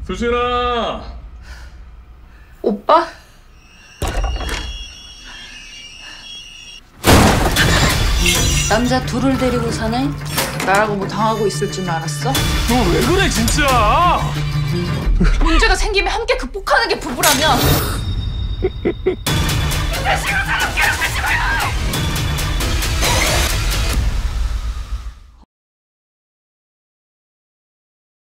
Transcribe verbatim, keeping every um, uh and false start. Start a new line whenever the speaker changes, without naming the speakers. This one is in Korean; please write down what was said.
수진아!
오빠? 남자 둘을 데리고 사네?
나라고 뭐 당하고 있을 줄 알았어?
너 왜 그래 진짜!
문제가 생기면 함께 극복하는 게 부부라면. 내 시간 사람